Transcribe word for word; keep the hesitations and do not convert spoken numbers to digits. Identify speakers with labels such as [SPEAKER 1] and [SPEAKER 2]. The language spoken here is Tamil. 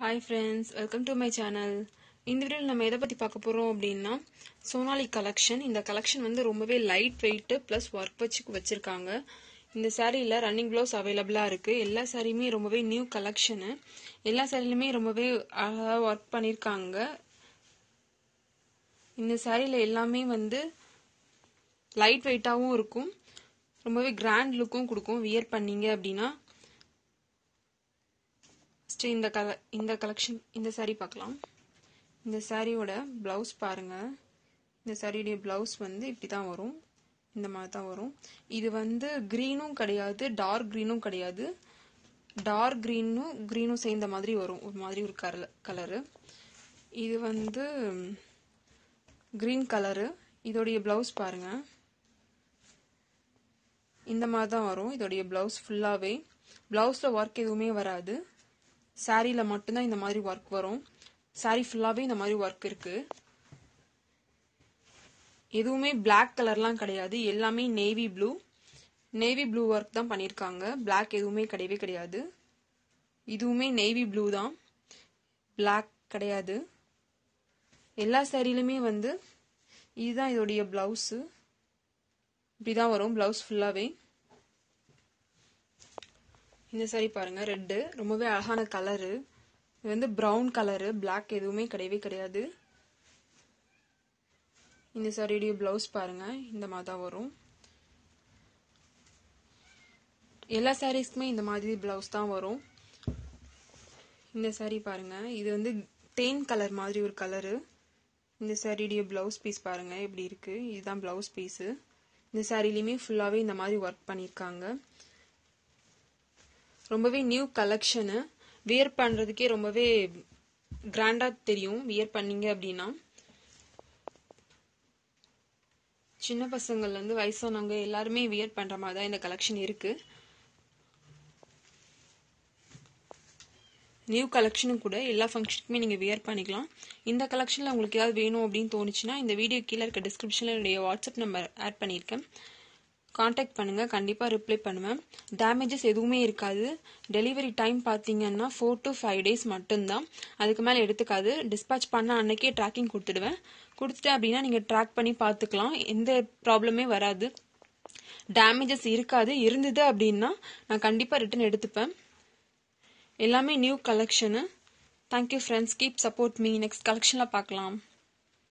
[SPEAKER 1] Hi friends, welcome to my channel. இந்த வீடியோல நம்ம எதை பத்தி பார்க்க போறோம் அப்படினா சோனாலி கலெக்ஷன். இந்த கலெக்ஷன் வந்து ரொம்பவே லைட் வெயிட் பிளஸ் வர்க் வச்சு வச்சிருக்காங்க. இந்த சாரியில ரன்னிங் ப்ளவுஸ் அவேலபிளா இருக்கு. எல்லா சாரியுமே ரொம்பவே நியூ கலெக்ஷன். எல்லா சாரியிலுமே ரொம்பவே அழகா வர்க் பண்ணிருக்காங்க. இந்த சாரியில எல்லாமே வந்து லைட் வெயிட்டாவும் இருக்கும். ரொம்பவே கிராண்ட் லுக்கும் கொடுக்கும் வியர் பண்ணீங்க அப்படினா. இந்த கலர் இந்த கலெக்ஷன் இந்த saree பார்க்கலாம். இந்த சாரியோட ப்ளவுஸ் பாருங்க. இந்த சாரியோட ப்ளவுஸ் வந்து இப்படி தான் வரும். இந்த மாதிரி தான் வரும். இது வந்து கிரீனும் கிடையாது, டார்க் கிரீனும் கிடையாது. டார்க் கிரீனும் கிரீனும் சேர்ந்த மாதிரி வரும். ஒரு மாதிரி ஒரு கலர். இது வந்து கிரீன் கலர். இதோட ப்ளவுஸ் பாருங்க. இந்த மாதிரி தான் வரும். இதோட ப்ளவுஸ் ஃபுல்லாவே. ப்ளவுஸ்ல வர்க் எதுவுமே வராது. சாரியில மட்டும்தான் இந்த மாதிரி ஒர்க் வரும். சாரி ஃபுல்லாவே இந்த மாதிரி ஒர்க் இருக்கு. எதுவுமே பிளாக் கலர்லாம் கிடையாது. எல்லாமே navy blue. Navy blue work தான் பண்ணிருக்காங்க. பிளாக் எதுவுமே கிடையவே கிடையாது. இதுவுமே நேவி ப்ளூ தான். பிளாக் கிடையாது. எல்லா சாரியிலுமே வந்து இதுதான் இதோடைய பிளவுஸ். இப்படிதான் வரும் பிளவுஸ் ஃபுல்லாவே. இந்த சாரி பாருங்க, ரெட். ரொம்பவே அழகான கலரு. இது வந்து பிரவுன் கலரு. பிளாக் எதுவுமே கிடையவே கிடையாது. இந்த சாரியுடைய பிளவுஸ் பாருங்க. இந்த மாதிரி தான் வரும். எல்லா சாரீஸ்க்குமே இந்த மாதிரி பிளவுஸ் தான் வரும். இந்த சாரி பாருங்க. இது வந்து தேன் கலர் மாதிரி ஒரு கலரு. இந்த சாரியுடைய பிளவுஸ் பீஸ் பாருங்க எப்படி இருக்கு. இதுதான் பிளவுஸ் பீஸ். இந்த சாரிலையுமே ஃபுல்லாவே இந்த மாதிரி ஒர்க் பண்ணிருக்காங்க. ரொம்பவே நியூ கலெக்ஷனு. வியர் பண்றதுக்கே ரொம்பவே கிராண்டா தெரியும் வியர் பண்ணீங்க அப்படின்னா. சின்ன பசங்கள்ல இருந்து வயசானவங்க எல்லாருமே வியர் பண்ற மாதிரி தான் இந்த கலெக்ஷன் இருக்கு. நியூ கலெக்ஷனும் கூட எல்லா ஃபங்க்ஷனுக்குமே நீங்க வியர் பண்ணிக்கலாம். இந்த கலெக்ஷன்ல உங்களுக்கு ஏதாவது வேணும் அப்படின்னு தோணுச்சுன்னா இந்த வீடியோ கீழே இருக்க டிஸ்கிரிப்ஷன்ல என்னுடைய வாட்ஸ்அப் நம்பர் ஆட் பண்ணியிருக்கேன். கான்டாக்ட் பண்ணுங்க. கண்டிப்பா ரிப்ளை பண்ணுவேன். டேமேஜஸ் எதுவுமே இருக்காது. டெலிவரி டைம் பாத்தீங்கன்னா ஃபோர் டு ஃபைவ் டேஸ் மட்டும்தான். அதுக்கு மேல எடுத்துக்காது. டிஸ்பேச் பண்ண அன்னைக்கே ட்ராக்கிங் கொடுத்துடுவேன். கொடுத்துட்டேன் அப்படின்னா நீங்க ட்ராக் பண்ணி பாத்துக்கலாம். எந்த ப்ராப்ளமே வராது. டேமேஜஸ் இருக்காது. இருந்தது அப்படின்னா நான் கண்டிப்பா ரிட்டர்ன் எடுத்துப்பேன். எல்லாமே new collection. Thank you friends. Keep support me. Next கலெக்ஷன்ல பார்க்கலாம்.